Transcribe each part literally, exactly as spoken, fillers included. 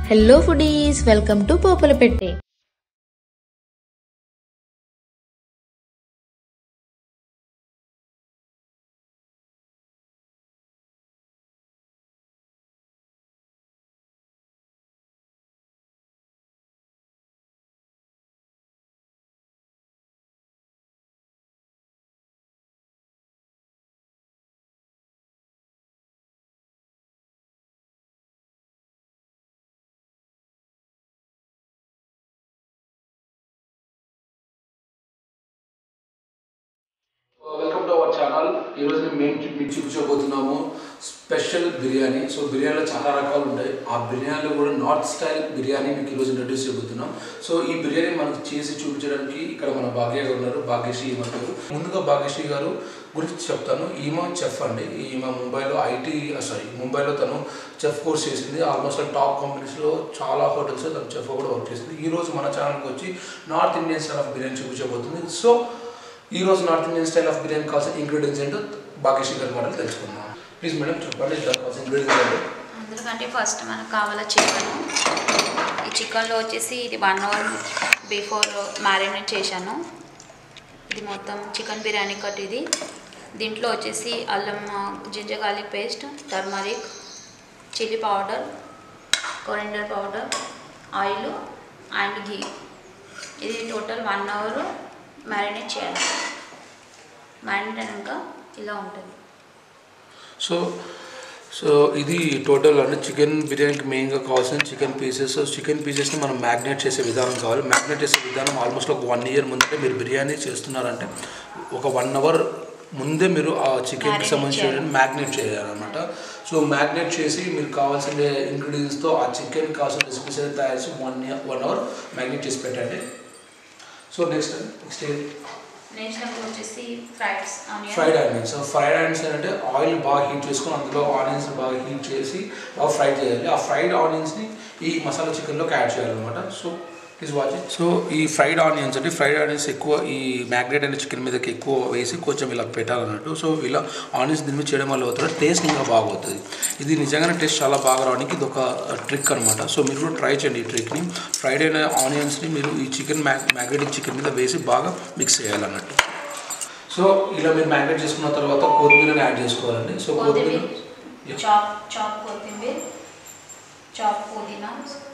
Hello foodies, welcome to పోపుల పెట్టే. Welcome to our channel. ఈరోజు మేము మీకు చూపించబోతున్నాము స్పెషల్ బిర్యానీ. సో బిర్యానీలో చాలా రకాలు ఉంటాయి. ఆ బిర్యానీలో కూడా నార్త్ స్టైల్ బిర్యానీ మీకు ఈరోజు ఇంట్రడ్యూస్ చేయబోతున్నాం. సో ఈ బిర్యానీ మనకు చేసి చూపించడానికి ఇక్కడ మన భాగ్య గారు ఉన్నారు. భాగ్యశ్రీ ఈమె పేరు. ముందుగా భాగ్యశ్రీ గారు గురించి చెప్తాను. ఈమె చెఫ్ అండి. ఈమె ముంబైలో ఐటీ సారీ ముంబైలో తను చెఫ్ కోర్స్ చేసింది. ఆల్మోస్ట్ టాప్ కంపెనీస్లో చాలా హోటల్స్లో తను చెఫ్ కూడా వర్క్ చేసింది. ఈరోజు మన ఛానల్కి వచ్చి north Indian style of biryani చూపించబోతుంది. సో ఈ రోజు north Indian style of biryani కావాల్సిన ఇంగ్రీడియంట్స్ ఏంటో భాగ్యశ్రీ గారి మాటలు తెలుసుకుందాం. ప్లీజ్ మేడం చెప్పండి దానికి కావాల్సిన ఇంగ్రీడియంట్స్ ఏంటో. అందుకంటే ఫస్ట్ మనకు కావాల చికెన్. ఈ చికెన్లో వచ్చేసి ఇది వన్ అవర్ బిఫోర్ మ్యారినేట్ చేశాను. ఇది మొత్తం చికెన్ బిర్యానీ కట్. ఇది దీంట్లో వచ్చేసి అల్లం ginger garlic paste, turmeric, chilli powder, coriander powder, oil and ghee. ఇది టోటల్ వన్ అవర్ మ్యారినేట్ చేయాలి. మ్యారినేట్ అయినాక ఇలా ఉంటుంది. సో సో ఇది టోటల్ అంటే చికెన్ బిర్యానీకి మెయిన్గా కావాల్సిన చికెన్ పీసెస్. చికెన్ పీసెస్ని మనం మ్యాగ్నేట్ చేసే విధానం కావాలి. మ్యాగ్నేట్ చేసే విధానం ఆల్మోస్ట్ ఒక వన్ ఇయర్ ముందే మీరు బిర్యానీ చేస్తున్నారంటే ఒక వన్ అవర్ ముందే మీరు ఆ చికెన్కి సంబంధించిన మ్యాగ్నేట్ చేయాలన్నమాట. సో మ్యాగ్నేట్ చేసి మీరు కావాల్సిన ఇంగ్రీడియంట్స్తో ఆ చికెన్ కావాల్సిన రెసిపీస్ అయితే తయారు చేసి one year one hour marinate చేసి పెట్టండి. సో నెక్స్ట్ నెక్స్ట్ నెక్స్ట్ వచ్చేసి fried onion fried onions. So fried onions అంటే ఆయిల్ బాగా హీట్ చేసుకొని అందులో ఆనియన్స్ బాగా హీట్ చేసి బాగా ఫ్రై చేయాలి. ఆ ఫ్రైడ్ ఆనియన్స్ని ఈ మసాలా చికెన్లోకి యాడ్ చేయాలన్నమాట. So please watch it. So ఈ ఫ్రైడ్ ఆనియన్స్ అంటే ఫ్రైడ్ ఆనియన్స్ ఎక్కువ ఈ మ్యాగ్నేట్ అయిన చికెన్ మీదకి ఎక్కువ వేసి కొంచెం ఇలా పెట్టాలన్నట్టు. సో ఇలా ఆనియన్స్ దీని మీద చేయడం వల్ల అవుతుంది టేస్ట్ ఇంకా బాగుతుంది. ఇది నిజంగానే టేస్ట్ చాలా బాగా రావడానికి ఇది ఒక ట్రిక్ అనమాట. సో మీరు కూడా ట్రై చేయండి ఈ ట్రిక్ని. ఫ్రైడ్ అయిన ఆనియన్స్ని మీరు ఈ చికెన్ మ్యాగ్ మ్యాగ్నేటెడ్ చికెన్ మీద వేసి బాగా మిక్స్ చేయాలన్నట్టు. సో ఇలా మీరు మ్యాగ్నేట్ చేసుకున్న తర్వాత కొత్తిమీరని యాడ్ చేసుకోవాలండి. సో కొత్తిమీర చాప్ చాప్ కొత్తిమీర, చాప్ పుదీనా,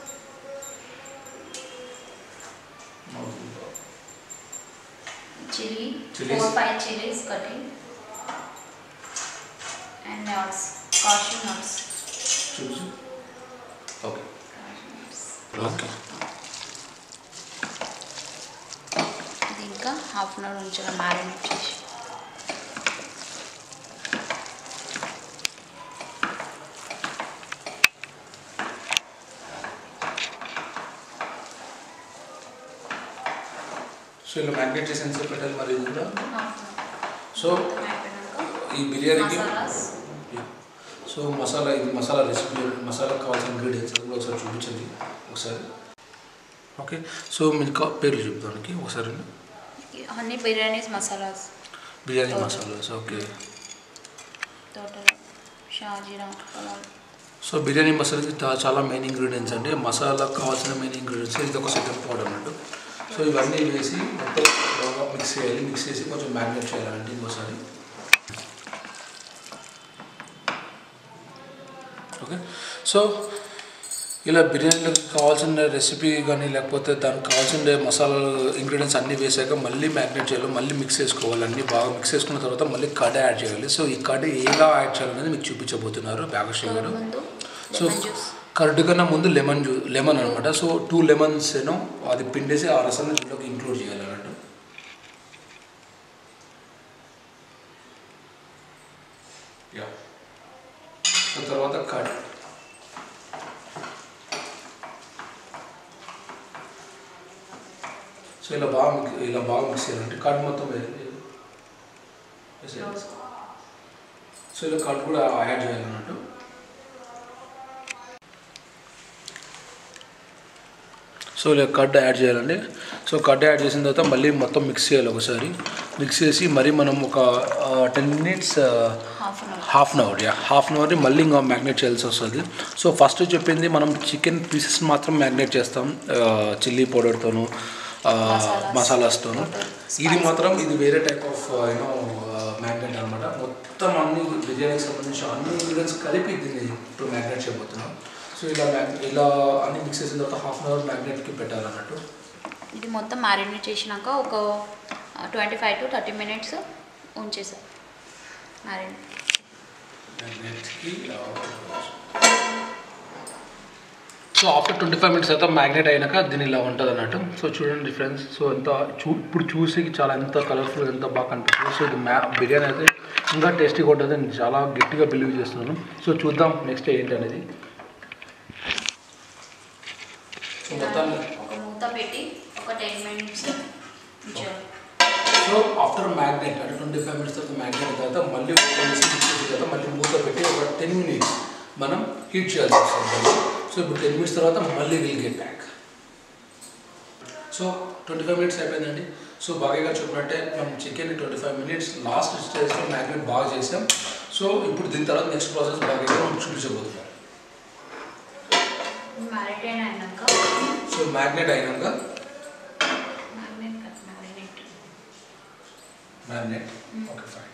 chili, Chilies. four five chilies cutting, and nuts, cashew nuts. చూసి ఓకే ఓకే ఇది ఇంకా హాఫ్ అన్ అవర్ ఉంచాలి మ్యారినేట్ చేసి. సో ఇలా మ్యాగ్నేట్ చేసి ఎంత పెట్టాలి మరి ఇది కూడా. సో ఈ బిర్యానీకి సో మసాలా ఇది మసాలా రెసిపీ మసాలా కావాల్సిన ఇంగ్రీడియంట్స్ అది కూడా ఒకసారి చూపించండి ఒకసారి. ఓకే సో మీకు పేర్లు చెప్తానికి ఒకసారి. అన్ని బిర్యానీస్ మసాలాస్, బిర్యానీ మసాలాస్. ఓకే టోటల్ షాజీరా. సో బిర్యానీ మసాలాకి చాలా మెయిన్ ఇంగ్రీడియంట్స్ అండి. మసాలాకు కావాల్సిన మెయిన్ ఇంగ్రీడియంట్స్ ఇది ఒక సెకండ్ పౌడర్ అన్నట్టు. సో ఇవన్నీ వేసి మొత్తం బాగా మిక్స్ చేయాలి. మిక్స్ చేసి కొంచెం మ్యాగ్నేట్ చేయాలండి ఇంకోసారి. ఓకే సో ఇలా బిర్యానీలకు కావాల్సిన రెసిపీ కానీ లేకపోతే దానికి కావాల్సిన మసాలా ఇంగ్రీడియంట్స్ అన్నీ వేసాక మళ్ళీ మ్యాగ్నేట్ చేయాలి, మళ్ళీ మిక్స్ చేసుకోవాలి. అన్నీ బాగా మిక్స్ చేసుకున్న తర్వాత మళ్ళీ కర్డ్ యాడ్ చేయాలి. సో ఈ కర్డ్ ఎలా యాడ్ చేయాలనేది మీకు చూపించబోతున్నారు భాగ్యశ్రీ గారు. సో కర్డ్ కన్నా ముందు లెమన్ జ్యూ లెమన్ అనమాట. సో టూ లెమన్స్ ఏమో అది పిండేసి ఆ రసాన్ని దీంట్లోకి ఇంక్లూడ్ చేయాలి అన్నట్టు. యా సో తర్వాత కర్డ్. సో ఇలా బాగా ఇలా బాగా మిక్స్ చేయాలంటే కర్డ్ మొత్తం సో ఇలా కర్డ్ కూడా యాడ్ చేయాలన్నట్టు. సో ఇలా కర్డ్ యాడ్ చేయాలండి. సో కర్డ్ యాడ్ చేసిన తర్వాత మళ్ళీ మొత్తం మిక్స్ చేయాలి ఒకసారి. మిక్స్ చేసి మరి మనం ఒక ten minutes half an hour half an hour yeah half an hour మళ్ళీ ఇంకా మ్యాగ్నేట్ చేయాల్సి వస్తుంది. సో ఫస్ట్ చెప్పింది మనం చికెన్ పీసెస్ మాత్రం మ్యాగ్నేట్ చేస్తాం చిల్లీ పౌడర్తోను మసాలాస్తోను. ఇది మాత్రం ఇది వేరే టైప్ ఆఫ్ యూనో మ్యాగ్నేట్ అనమాట. మొత్తం అన్ని బిర్యానీకి సంబంధించి అన్ని ఇంగ్రీడియంట్స్ కలిపి దీన్ని ఇప్పుడు మ్యాగ్నేట్ చేయబోతున్నాం. సో ఇలా మ్యాగ్ ఇలా అన్ని మిక్స్ చేసిన తర్వాత హాఫ్ అన్ అవర్ మ్యాగ్నేట్కి పెట్టాలన్నట్టు. ఇది మొత్తం మ్యారినేట్ చేసినాక ఒక twenty five to thirty minutes ఉంచేసాం మ్యారినేట్ మ్యాగ్నేట్కి. So after twenty five minutes అయితే మ్యాగ్నేట్ అయినాక దీని ఇలా ఉంటుంది అన్నట్టు. సో చూడండి డిఫరెన్స్. సో ఎంత చూ ఇప్పుడు చూసి చాలా ఎంత కలర్ఫుల్ ఎంత బాగా కనిపిస్తుంది. సో ఇది మ్యా బిర్యానీ అయితే ఇంకా టేస్టీగా ఉంటుంది. నేను చాలా గట్టిగా బిలీవ్ చేస్తున్నాను. సో చూద్దాం నెక్స్ట్ ఏంటి అనేది. సో మొత్తం ఒక మూత పెట్టి ఒక టెన్ మినిట్స్ ఉంచాలి. సో ఆఫ్టర్ మ్యాగ్నేట్ అంటే ట్వంటీ ఫైవ్ మినిట్స్ తర్వాత మ్యాగ్నేట్ తర్వాత మళ్ళీ ఓపెన్ చేసి మిక్స్ చేసిన తర్వాత మళ్ళీ మూత పెట్టి ఒక టెన్ మినిట్స్ మనం హీట్ చేయాల్సి వస్తుంది. సో ఇప్పుడు టెన్ మినిట్స్ తర్వాత మళ్ళీ will get back. So twenty five minutes అయిపోయిందండి. సో బాగా చెప్పినట్టే మనం chicken twenty five minutes last స్టేజ్లో మ్యాగ్నేట్ బాగా చేసాం. సో ఇప్పుడు దీని తర్వాత నెక్స్ట్ ప్రాసెస్ బాగా మనం చూపించబోతున్నాం. మ్యారినేట్ అయినాక సో మ్యాగ్నేట్ అయినాక మ్యాగ్నేట్ ఓకే ఫైన్.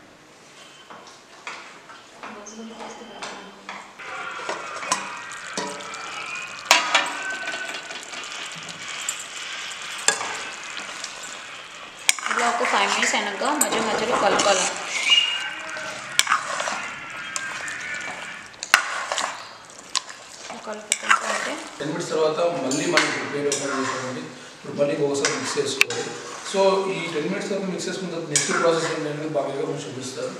ఇలా ఒక ఫైవ్ మినిట్స్ అయినాక మధ్య మధ్యలో కలపాలి. కలుపుకుంటే టెన్ మినిట్స్ తర్వాత మళ్ళీ మనం ప్రిపేర్ ఓపెన్ చేసుకోండి. ఇప్పుడు మళ్ళీ ఒకసారి మిక్స్ చేసుకోవాలి. సో ఈ టెన్ మినిట్స్ తర్వాత మిక్స్ చేసుకున్న తర్వాత నెక్స్ట్ ప్రాసెస్ ఏంటంటే బాగా మనం చూపిస్తారు.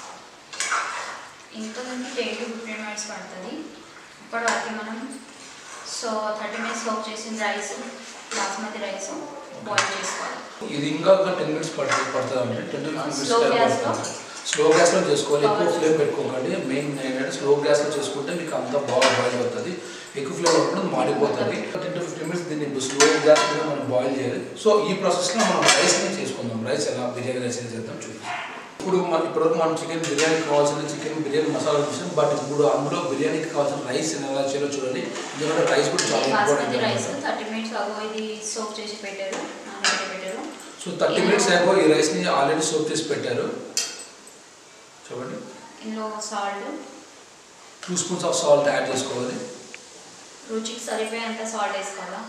ఇంకా టెన్ టు ఫిఫ్టీన్ మినిట్స్ పడుతుంది. ఇప్పటి వరకు మనం సో థర్టీ మినిట్స్ సోక్ చేసిన రైస్ బాస్మతి రైస్ బాయిల్ చేసుకోవాలి. ఇది ఇంకా ఒక టెన్ మినిట్స్ పడుతుంది పడుతుంది అంటే ten to fifteen slow minutes గ్యాస్లో స్లో గ్యాస్లో చేసుకోవాలి. ఎక్కువ ఫ్లేమ్ పెట్టుకోకండి. మెయిన్ ఏంటంటే స్లో గ్యాస్లో చేసుకుంటే మీకు అంతా బాగా బాయిల్ అవుతుంది. ఎక్కువ ఫ్లేమ్ అప్పుడు మాడిపోతుంది. టెన్ టు ఫిఫ్టీన్ మినిట్స్ దీన్ని ఇప్పుడు స్లో గ్యాస్ మీద మనం బాయిల్ చేయాలి. సో ఈ ప్రాసెస్లో మనం రైస్ని చేసుకుందాం. రైస్ ఎలా బిర్యానీ రైస్ ఎలా చేద్దాం చూద్దాం. ఇప్పుడు మన ఇప్పటివరకు మనం చికెన్ బిర్యానీకి కావాల్సిన చికెన్ బిర్యానీ మసాలా చూసాం. బట్ ఇప్పుడు అందులో బిర్యానీకి కావాల్సిన రైస్ ఎలా చేయాలో చూడండి. ఎందుకంటే రైస్ కూడా చాలా important. Rice thirty minutes ago ఇది సోక్ చేసి పెట్టారు పెట్టారు సో థర్టీ మినిట్స్ అగో ఈ రైస్ని ఆల్రెడీ సోక్ చేసి పెట్టారు. చూడండి ఇందులో salt two spoons of salt add చేసుకోవాలి. రుచికి సరిపోయేంత సాల్ట్ వేసుకోవాలా.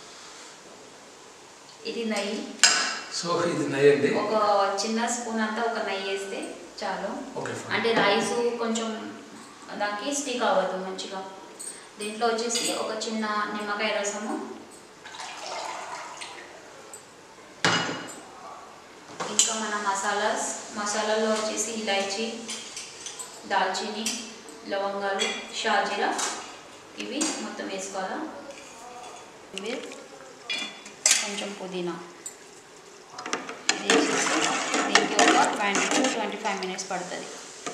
ఇది నెయ్యి. సో ఇది నెయ్యి అండి. ఒక చిన్న స్పూన్ అంతా ఒక నెయ్యి వేస్తే చాలు. ఓకే అంటే రైస్ కొంచెం దానికి స్టిక్ అవ్వదు మంచిగా. దీంట్లో వచ్చేసి ఒక చిన్న నిమ్మకాయ రసము, ఇంకా మన మసాలాస్ మసాలాలో వచ్చేసి ఇలాచీ, దాల్చిని, లవంగాలు, షాజీరా ఇవి మొత్తం వేసుకోవాలా. ఇవి కొంచెం పుదీనా ఇది వేసేసి దీనికి ఒక twenty to twenty five minutes పడుతుంది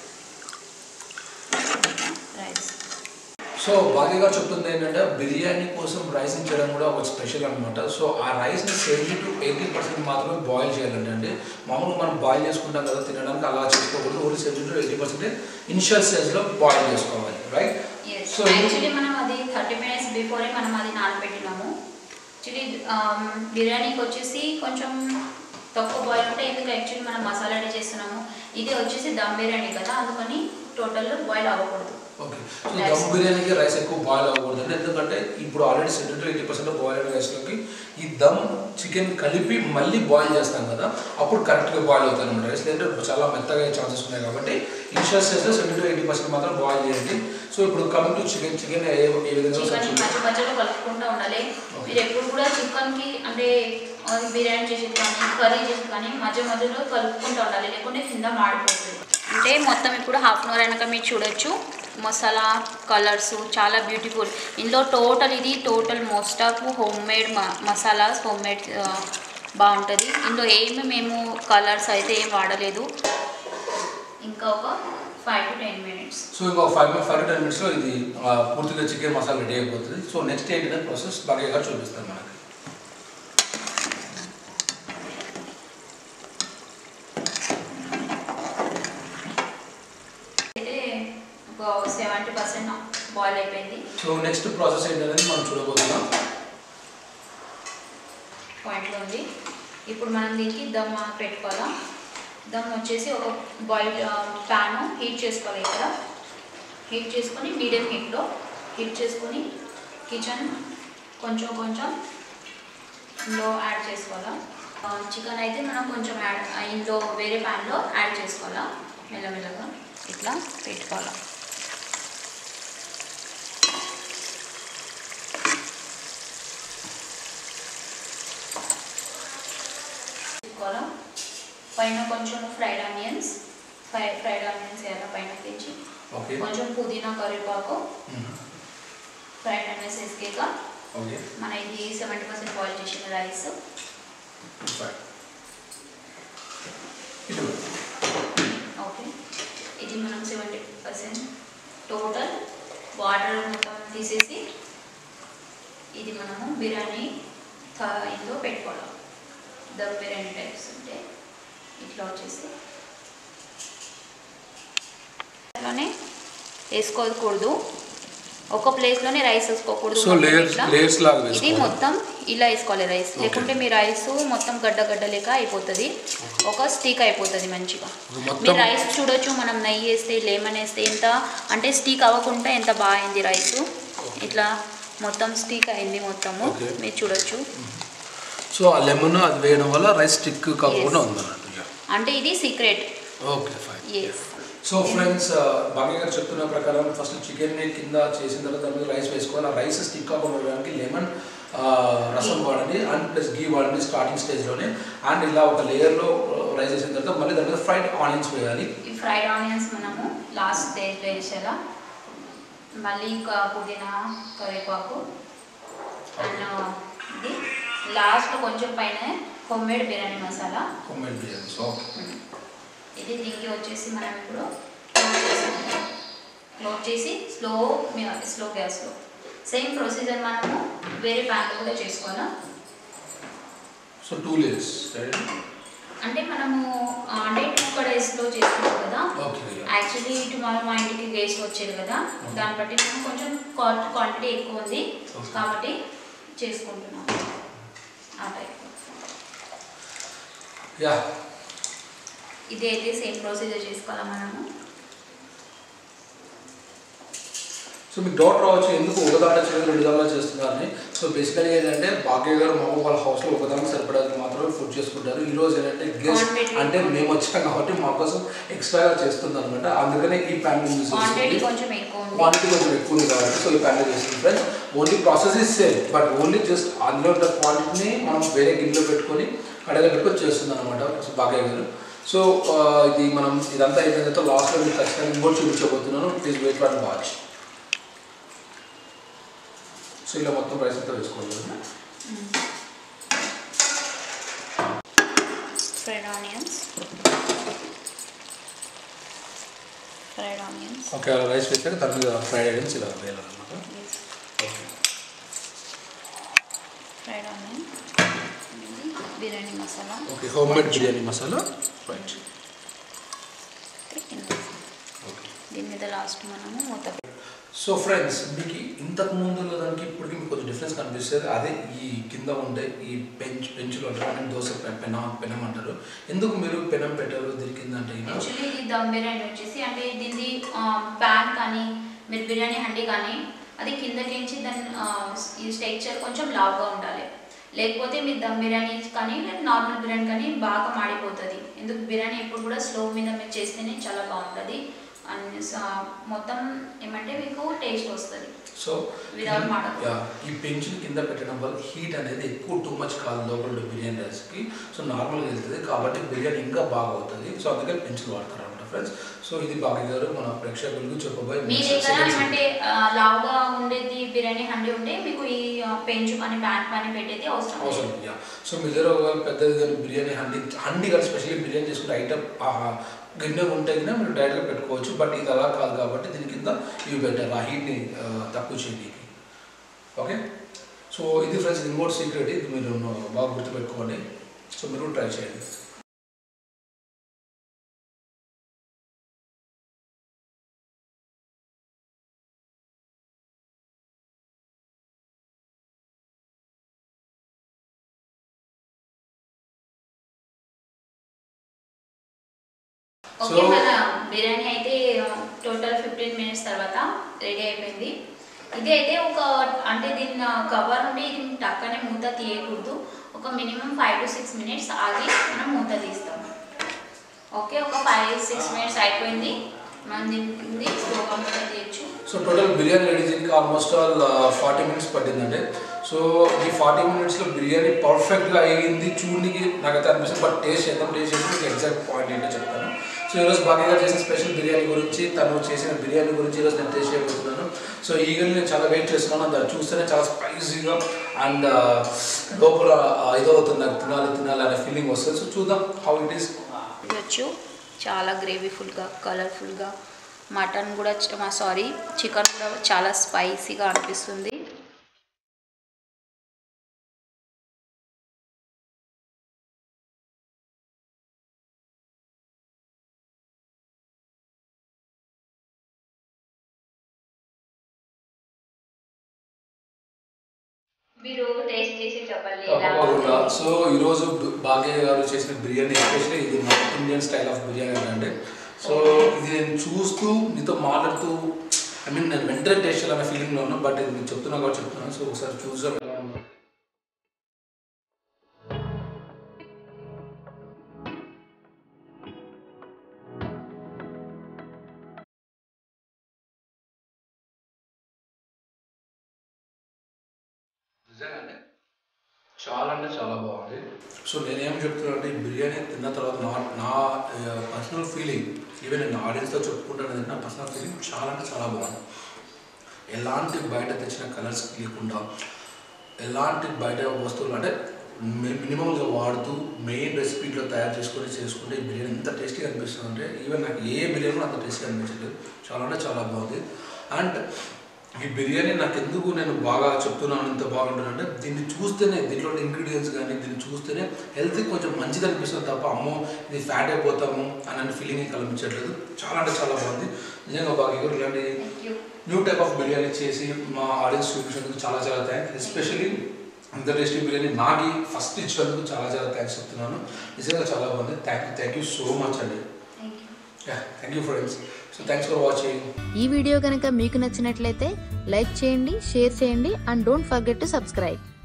రైస్. సో భాగ్య గారు చెప్తుంది ఏంటంటే బిర్యానీ కోసం రైస్ చేయడం కూడా ఒక స్పెషల్ అనమాట. సో ఆ రైస్ని సెవెంటీ టు ఎయిటీ పర్సెంట్ మాత్రమే బాయిల్ చేయాలంటే అండి. మామూలుగా మనం బాయిల్ చేసుకుంటాం కదా తినడానికి, అలా చేసుకోకూడదు. Only seventy to eighty percent initial స్టేజ్లో బాయిల్ చేసుకోవాలి. రైట్. సో యాక్చువల్లీ మనం అది థర్టీ మినిట్స్ బిఫోరే మనం అది నానబెట్టినాము. యాక్చువల్లీ బిర్యానీకి వచ్చేసి కొంచెం తక్కువ బాయిల్ ఉంటే, ఎందుకు యాక్చువల్లీ మనం మసాలా రెడీ చేస్తున్నాము. ఇది వచ్చేసి దమ్ బిర్యానీ కదా, అందుకని టోటల్ బాయిల్ అవ్వకూడదు. ఓకే. సో దమ్ బిర్యానీకి రైస్ ఎక్కువ బాయిల్ అవ్వకూడదు అండి. ఎందుకంటే ఇప్పుడు already seventy to eighty percent boil అయిన రైస్లోకి ఈ దమ్ చికెన్ కలిపి మళ్ళీ బాయిల్ చేస్తాం కదా, అప్పుడు కరెక్ట్గా బాయిల్ అవుతుంది అనమాట రైస్. లేదంటే చాలా మెత్తగా అయ్యే ఛాన్సెస్ ఉన్నాయి. కాబట్టి ఇనిషియల్ స్టేజ్లో సెవెంటీ టు ఎయిటీ పర్సెంట్ మాత్రం బాయిల్ చేయండి. సో ఇప్పుడు కమింగ్ టు చికెన్ చికెన్ ఏ ఏ విధంగా చికెన్ మధ్య మధ్యలో కలుపుకుంటూ ఉండాలి. మీరు ఎప్పుడు కూడా చికెన్కి అంటే బిర్యానీ చేసేది కానీ కర్రీ చేసేది కానీ మధ్య మధ్యలో కలుపుకుంటూ ఉండాలి, లేకుంటే కింద మాడిపోతుంది. అంటే మొత్తం ఇప్పుడు హాఫ్ అన్ అవర్ అయినాక మీరు చూడొచ్చు మసాలా కలర్స్ చాలా బ్యూటిఫుల్. ఇందులో టోటల్ ఇది total most of home made masalas, home made బాగుంటుంది. ఇందులో ఏమి మేము కలర్స్ అయితే ఏం వాడలేదు. ఇంకా ఒక five to ten minutes so ఇంకో ఫైవ్ ఫైవ్ టు టెన్ మినిట్స్లో ఇది పూర్తిగా చికెన్ మసాలా రెడీ అయిపోతుంది. సో నెక్స్ట్ ఏంటంటే ప్రాసెస్ బాగా చూపిస్తాను మనకి. సో నెక్స్ట్ ప్రాసెస్ ఏంటనేది మనం చూడబోతున్నాం. పాయింట్లో ఉంది. ఇప్పుడు మనం దీనికి దమ్ పెట్టుకోవాలా. దమ్ వచ్చేసి ఒక బాయిల్ ప్యాన్ హీట్ చేసుకోవాలి. ఇక్కడ హీట్ చేసుకొని మీడియం హీట్లో హీట్ చేసుకొని కిచెన్ కొంచెం కొంచెం లో యాడ్ చేసుకోవాలా. చికెన్ అయితే మనం కొంచెం యాడ్ ఇందులో వేరే ప్యాన్లో యాడ్ చేసుకోవాలా. మెల్లమెల్లగా ఇట్లా పెట్టుకోవాలా. పెట్టుకోవాలా. పైన కొంచెం fried onions fry fried onions వేయాలి పైన పెంచి. కొంచెం పుదీనా కరివేపాకు ఫ్రైడ్ ఆనియన్స్ వేసుకేక మన ఇది సెవెంటీ పర్సెంట్ బాయిల్ చేసిన రైస్ ఓకే. ఇది మనం సెవెంటీ పర్సెంట్ టోటల్ వాటర్ మొత్తం తీసేసి ఇది మనము బిర్యానీ ఇందులో పెట్టుకోవాలి. దమ్ బిర్యానీ టైప్స్ ఉంటే ఇట్లా వచ్చేసి అలానే వేసుకోకూడదు. ఒక ప్లేస్లోనే రైస్ వేసుకోకూడదు. ఇది మొత్తం ఇలా వేసుకోవాలి రైస్, లేకుంటే మీ రైస్ మొత్తం గడ్డ గడ్డ లేక అయిపోతుంది, ఒక స్టీక్ అయిపోతుంది మంచిగా. మీ రైస్ చూడొచ్చు, మనం నెయ్యి వేస్తే లెమన్ వేస్తే ఎంత అంటే స్టీక్ అవ్వకుండా ఎంత బాగా అయింది రైస్. ఇట్లా మొత్తం స్టీక్ అయింది మొత్తము, మీరు చూడొచ్చు. సో ఆ లెమన్ అది వేయడం వల్ల రైస్ స్టిక్ కాకుండా ఉందన్నట్టు. అంటే ఇది secret. Okay fine. So friends, Bhagya గారు చెప్తున్న ప్రకారం ఫస్ట్ చికెన్ని కింద చేసిన తర్వాత దాని మీద రైస్ వేసుకోవాలి. ఆ రైస్ స్టిక్ కాకుండా ఉండడానికి లెమన్ రసం వాడండి అండ్ ప్లస్ గీ వాడండి స్టార్టింగ్ స్టేజ్లోనే. అండ్ ఇలా ఒక లేయర్లో రైస్ వేసిన తర్వాత మళ్ళీ దాని మీద ఫ్రైడ్ ఆనియన్స్ వేయాలి. ఈ ఫ్రైడ్ ఆనియన్స్ మనము లాస్ట్ స్టేజ్లో వేసేలా, మళ్ళీ పుదీనా కరివేపాకు అండ్ ఇది లాస్ట్లో కొంచెం పైన home made biryani masala. Home made biryani okay. ఇది దీనికి వచ్చేసి మనం ఇప్పుడు క్లోజ్ చేసాము. క్లోజ్ చేసి స్లో స్లో గ్యాస్లో సేమ్ ప్రొసీజర్ మనము వేరే ప్యాన్లో కూడా చేసుకోవాలా. సో టూ లేయర్స్ అంటే మనము అంటే టూ కడాయిస్లో చేసుకున్నాం కదా. యాక్చువల్లీ టుమారో మా ఇంటికి గెస్ట్ వచ్చేది కదా, దాన్ని బట్టి మనం కొంచెం క్వాంటిటీ ఎక్కువ ఉంది కాబట్టి చేసుకుంటున్నాం ఆ టైప్. యా, ఇదైతే సేమ్ ప్రొసీజర్ చేసుకోవాలా మనము. సో మీకు డౌట్ రావచ్చు ఎందుకు ఒకదాట చేయడం రెండు దాకా చేస్తున్నారని. సో బేసికలీ ఏంటంటే భాగ్య గారు మా వాళ్ళ హౌస్లో ఒకదానికి సరిపడానికి మాత్రమే ఫుడ్ చేసుకుంటారు. ఈరోజు ఏంటంటే గెస్ట్ అంటే మేము వచ్చాం కాబట్టి మా కోసం ఎక్స్ట్రాగా చేస్తుంది అనమాట. అందుకనే ఈ ప్యాన్ యూజ్ చేస్తుంది. క్వాంటిటీ కొంచెం ఎక్కువ ఉంది కాబట్టి సో ఈ ప్యాన్ చేస్తుంది friends. Only process is same, but only just అందులో ఉన్న క్వాంటిటీని మనం వేరే గిన్నెలో పెట్టుకొని కడగా పెట్టుకొని చేస్తుంది అనమాట భాగ్య గారు. సో ఇది మనం ఇదంతా అయిన తర్వాత లాస్ట్లో మీకు ఖచ్చితంగా ఇంకోటి చూపించబోతున్నాను. Please wait for watch. So ఇలా మొత్తం రైస్ అంతా వేసుకోవాలి. Fried onions fried onions okay, అలా రైస్ వేసాక దాని మీద ఫ్రైడ్ ఆనియన్స్ ఇలా వేయాలన్నమాట. Okay, fried onion, biryani masala. Okay, home made biryani masala right. దీని మీద లాస్ట్ మనము మూత. సో ఫ్రెండ్స్, మీకు ఇంతకు ముందు దానికి ఇప్పటికి మీకు కొంచెం డిఫరెన్స్ కనిపిస్తుంది. అదే ఈ కింద ఉండే ఈ బెంచ్ బెంచ్లో అంటారు, దోశ పెనం పెనం అంటారు. ఎందుకు మీరు పెనం పెట్టారు దీని కింద అంటే? యాక్చువల్లీ ఇది దమ్ బిర్యానీ వచ్చేసి అంటే దీన్ని ప్యాన్ కానీ మీరు బిర్యానీ హండీ కానీ అది కిందకించి దాని ఈ స్ట్రక్చర్ కొంచెం లావుగా ఉండాలి. లేకపోతే మీరు దమ్ బిర్యానీ కానీ లేదా నార్మల్ బిర్యానీ కానీ బాగా మాడిపోతుంది. ఎందుకు బిర్యానీ ఎప్పుడు కూడా స్లో మీద మీరు చేస్తేనే చాలా బాగుంటుంది అండ్ మొత్తం ఏమంటే మీకు టేస్ట్ వస్తుంది. సో వితౌట్ మాట ఈ పెంచుని కింద పెట్టడం వల్ల హీట్ అనేది ఎక్కువ టూ మచ్ కాదు లోపల బిర్యానీ రైస్కి. సో నార్మల్గా వెళ్తుంది కాబట్టి బిర్యానీ ఇంకా బాగా అవుతుంది. సో అందుకని పెంచులు వాడతారు అనమాట ఫ్రెండ్స్. సో ఇది భాగ్య గారు మన ప్రేక్షకులకు చెప్పబోయే. మీ దగ్గర ఏమంటే లావుగా ఉండేది బిర్యానీ హండీ ఉంటే మీకు ఈ పెంచు కానీ ప్యాన్ కానీ పెట్టేది అవసరం అవసరం యా. సో మీ దగ్గర పెద్దది కానీ బిర్యానీ హండీ హండీ కానీ స్పెషల్లీ బిర్యానీ చేసుకుంటే ఐటమ్ గిన్నెలు ఉంటే కన్నా మీరు డైరెక్ట్గా పెట్టుకోవచ్చు. బట్ ఇది అలా కాదు కాబట్టి దీని కింద ఇవి పెట్టారు ఆ హీట్ని తక్కువ చేయడానికి. ఓకే, సో ఇది ఫ్రెండ్స్ ఇంకోటి సీక్రెట్, ఇది మీరు బాగా గుర్తుపెట్టుకోండి. సో మీరు ట్రై చేయండి. ఓకే మన బిర్యానీ అయితే టోటల్ ఫిఫ్టీన్ మినిట్స్ తర్వాత రెడీ అయిపోయింది. ఇది అయితే ఒక అంటే దీని కవర్ నుండి ఇది టక్కనే మూత తీయకూడదు. ఒక minimum five to six minutes ఆగి మనం మూత తీస్తాం. ఓకే ఒక ఫైవ్ సిక్స్ మినిట్స్ అయిపోయింది. మనం దీన్ని స్లోగా మూత తీయచ్చు. సో టోటల్ బిర్యానీ రెడీ చేయడానికి ఆల్మోస్ట్ ఆల్ ఫార్టీ మినిట్స్ పట్టిందండి. సో ఈ ఫార్టీ మినిట్స్లో బిర్యానీ పర్ఫెక్ట్గా అయ్యింది. చూడడానికి నాకైతే అనిపిస్తుంది. బట్ టేస్ట్ ఎంత టేస్ట్ చేసి మీకు ఎగ్జాక్ట్ పాయింట్ ఏంటో చెప్తాను. సో ఈరోజు భాగ్య గారు చేసిన స్పెషల్ బిర్యానీ గురించి, తను చేసిన బిర్యానీ గురించి ఈరోజు నేను టేస్ట్ చేయబోతున్నాను. సో ఈగల్ని నేను చాలా వెయిట్ చేస్తున్నాను. దాన్ని చూస్తేనే చాలా స్పైసీగా అండ్ లోపల ఇదవుతుంది, నాకు తినాలి తినాలి అనే ఫీలింగ్ వస్తుంది. సో చూద్దాం హౌ ఇట్ ఈస్. వచ్చు చాలా గ్రేవీఫుల్గా కలర్ఫుల్గా, మటన్ కూడా సారీ చికెన్ కూడా చాలా స్పైసీగా అనిపిస్తుంది. మీరు టేస్ట్ చేసి చెప్పండి. సో ఈరోజు భాగ్య గారు చేసిన బిర్యానీ ఎస్పెషల్లీ ఇది north Indian style of biryani అంటే. సో ఇది నేను చూస్తూ మీతో మాట్లాడుతూ ఐ మీన్ నేను వెంటనే టేస్ట్ చేయాలనే ఫీలింగ్లో ఉన్నాను. బట్ ఇది నేను చెప్తున్నా కాబట్టి చెప్తున్నాను. సో ఒకసారి చూసాం ఎలా ఉన్నా. నిజంగానే చాలా అంటే చాలా బాగుంది. సో నేనేం చెప్తున్నా అంటే ఈ బిర్యానీ తిన్న తర్వాత నా నా పర్సనల్ ఫీలింగ్, ఈవెన్ నేను ఆడియన్స్తో చెప్పుకుంటాను, నా పర్సనల్ ఫీలింగ్ చాలా అంటే చాలా బాగుంది. ఎలాంటి బయట తెచ్చిన కలర్స్ లేకుండా, ఎలాంటి బయట వస్తువులు అంటే మినిమంగా వాడుతూ మెయిన్ రెసిపీలో తయారు చేసుకొని చేసుకుంటే ఈ బిర్యానీ ఎంత టేస్టీగా అనిపిస్తుంది అంటే ఈవెన్ నాకు ఏ బిర్యానీ అంత టేస్టీగా అనిపించలేదు. చాలా అంటే చాలా బాగుంది. అండ్ ఈ బిర్యానీ నాకు ఎందుకు నేను బాగా చెప్తున్నాను ఇంత బాగుంటుందంటే దీన్ని చూస్తేనే, దీంట్లో ఇంగ్రీడియంట్స్ కానీ దీన్ని చూస్తేనే హెల్త్కి కొంచెం మంచిది అనిపిస్తుంది తప్ప అమ్మో ఇది ఫ్యాట్ అయిపోతాము అనే ఫీలింగ్ కల్పించట్లేదు. చాలా అంటే చాలా బాగుంది నిజంగా. బాగా ఇలాంటి న్యూ టైప్ ఆఫ్ బిర్యానీ చేసి మా ఆడియన్స్ చూపించినందుకు చాలా చాలా థ్యాంక్స్. ఎస్పెషల్లీ ఇంత టేస్టీ బిర్యానీ నాకు ఫస్ట్ ఇచ్చినందుకు చాలా చాలా థ్యాంక్స్ చెప్తున్నాను. నిజంగా చాలా బాగుంది. Thank you thank you so much అండి. Thank you friends. So thanks for watching. ఈ వీడియో కనుక మీకు నచ్చినట్లయితే లైక్ చేయండి, షేర్ చేయండి and don't forget to subscribe.